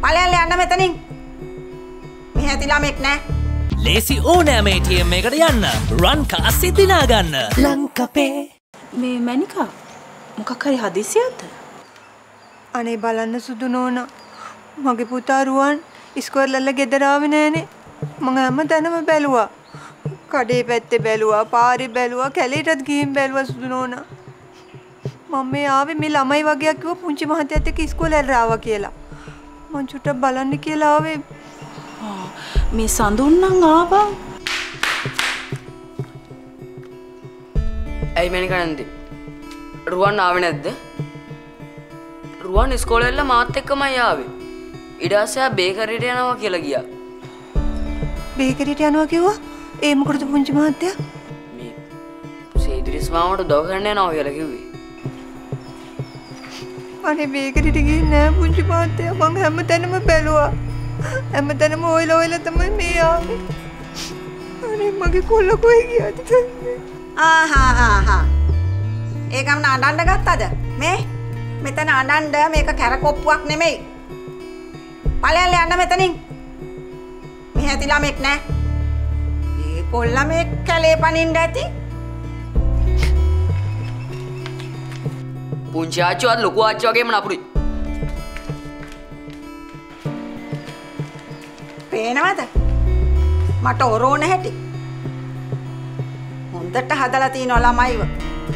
ඵලයන් යන්න මෙතනින්. මෙහෙ ඇති ළමෙක් නෑ. ලේසි ඕනෑම ATM එකකට යන්න. රන් කාසි දිනා ගන්න. ලංකපේ. මේ මැනිකා මොකක් හරි හදිසියක්ද? අනේ බලන්න සුදු නෝනා. මගේ පුතා රුවන් ඉස්කෝලේ ගෙදර ආවේ නෑනේ. මම හැමතැනම බැලුවා. කඩේ පැත්තේ බැලුවා, පාරේ බැලුවා, කැලේටත් ගිහින් බැලුවා සුදු නෝනා. මම මේ ආවේ මේ ළමයි වගේක් කිව්ව පුංචි මහත්තයත් එක්ක ඉස්කෝලේ ආවා කියලා. මං චුට්ටක් බලන්න කියලා ආවේ. මේ සඳුන් නම් ආවා. ඇයි මැනිකා නැන්දි? රුවන් ආවේ නැද්ද? රුවන් ඉස්කෝලේ වල මාත් එක්කමයි ආවේ. ඊට පස්සේ බේකරියට යනවා කියලා ගියා. බේකරියට යනවා කිව්වා? ඒ මොකටද පුංචි මහත්තයා? මේ සේදිරිස් මාමට දව ගන්න යනවා කියලා කිව්වේ. අනේ බේකරියට ගිහින් නෑ පුංචි මහත්තයා. මං හැමතැනම බැලුවා. හැමතැනම ඔයලා තමයි මේ ආවේ. අනේ මගේ කොල්ල කොහෙ ගියාද? ආහා. ඒකම අඬන්න ගත්තද? මේ මෙතන අඬන්න මේක කැරකොප්පුවක් නෙමෙයි. ඵලයන් යන්න මෙතනින්. මෙහෙ ඇති ළමෙක් නෑ. මේ කොල්ල මේ කැලේ පනින්න ඇති. පුංචි ආච්චිවත් ලොකු ආච්චි වගේම නපුරුයි. පේනවද? මට ඔරෝන හැටි. හොඳට හදලා තියනවා ළමයිව.